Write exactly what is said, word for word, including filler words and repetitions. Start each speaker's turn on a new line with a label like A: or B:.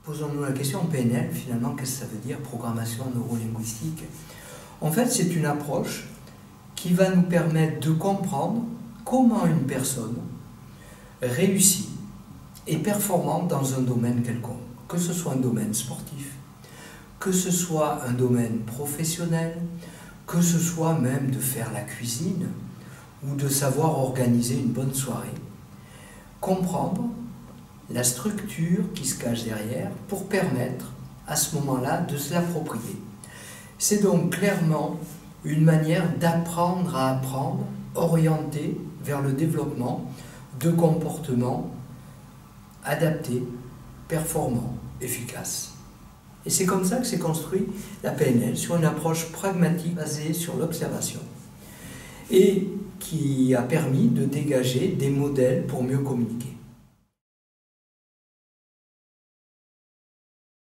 A: Posons-nous la question, P N L, finalement, qu'est-ce que ça veut dire, programmation neurolinguistique? En fait, c'est une approche qui va nous permettre de comprendre comment une personne réussit et performante dans un domaine quelconque, que ce soit un domaine sportif, que ce soit un domaine professionnel, que ce soit même de faire la cuisine ou de savoir organiser une bonne soirée. Comprendre la structure qui se cache derrière pour permettre à ce moment-là de se l'approprier. C'est donc clairement une manière d'apprendre à apprendre, orientée vers le développement de comportements adaptés, performants, efficaces. Et c'est comme ça que s'est construit la P N L, sur une approche pragmatique basée sur l'observation et qui a permis de dégager des modèles pour mieux communiquer.